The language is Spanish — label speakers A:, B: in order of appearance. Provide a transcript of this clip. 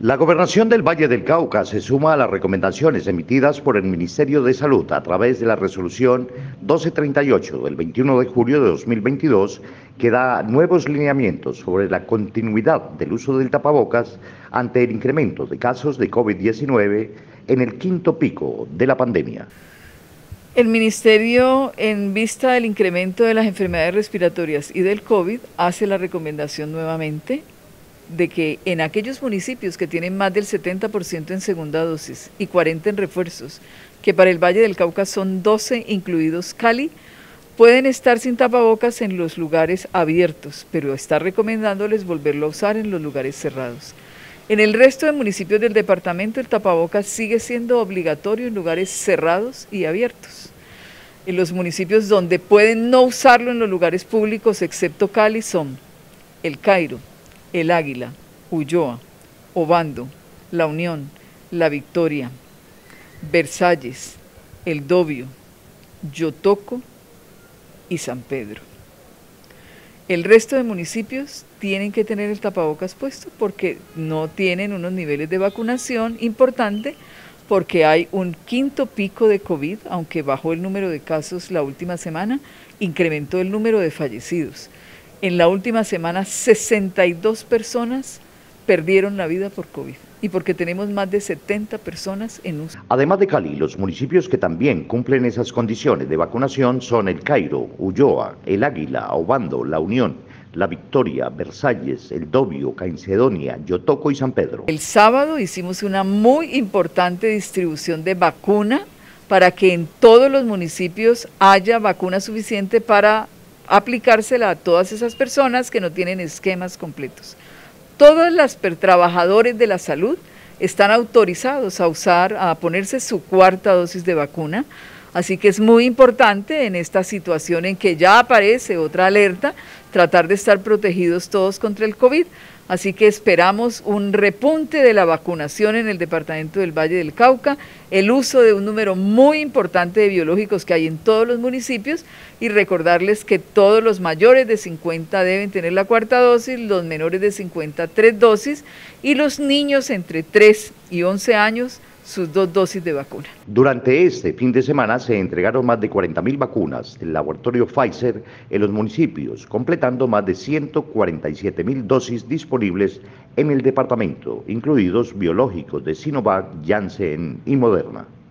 A: La Gobernación del Valle del Cauca se suma a las recomendaciones emitidas por el Ministerio de Salud a través de la resolución 1238 del 21 de julio de 2022, que da nuevos lineamientos sobre la continuidad del uso del tapabocas ante el incremento de casos de COVID-19 en el quinto pico de la pandemia.
B: El Ministerio, en vista del incremento de las enfermedades respiratorias y del COVID, hace la recomendación nuevamente de que en aquellos municipios que tienen más del 70% en segunda dosis y 40 en refuerzos, que para el Valle del Cauca son 12, incluidos Cali, pueden estar sin tapabocas en los lugares abiertos, pero está recomendándoles volverlo a usar en los lugares cerrados. En el resto de municipios del departamento, el tapabocas sigue siendo obligatorio en lugares cerrados y abiertos. En los municipios donde pueden no usarlo en los lugares públicos, excepto Cali, son El Cairo, El Águila, Ulloa, Obando, La Unión, La Victoria, Versalles, El Dobio, Yotoco y San Pedro. El resto de municipios tienen que tener el tapabocas puesto porque no tienen unos niveles de vacunación importante, porque hay un quinto pico de COVID, aunque bajó el número de casos la última semana, incrementó el número de fallecidos. En la última semana, 62 personas perdieron la vida por COVID y porque tenemos más de 70 personas en uso.
A: Además de Cali, los municipios que también cumplen esas condiciones de vacunación son El Cairo, Ulloa, El Águila, Obando, La Unión, La Victoria, Versalles, El Dobio, Caicedonia, Yotoco y San Pedro.
B: El sábado hicimos una muy importante distribución de vacuna para que en todos los municipios haya vacuna suficiente para aplicársela a todas esas personas que no tienen esquemas completos. Todos los trabajadores de la salud están autorizados a ponerse su cuarta dosis de vacuna, así que es muy importante en esta situación en que ya aparece otra alerta, tratar de estar protegidos todos contra el COVID. Así que esperamos un repunte de la vacunación en el departamento del Valle del Cauca, el uso de un número muy importante de biológicos que hay en todos los municipios y recordarles que todos los mayores de 50 deben tener la cuarta dosis, los menores de 50 3 dosis y los niños entre 3 y 11 años sus 2 dosis de vacuna.
A: Durante este fin de semana se entregaron más de 40.000 vacunas del laboratorio Pfizer en los municipios, completando más de 147.000 dosis disponibles en el departamento, incluidos biológicos de Sinovac, Janssen y Moderna.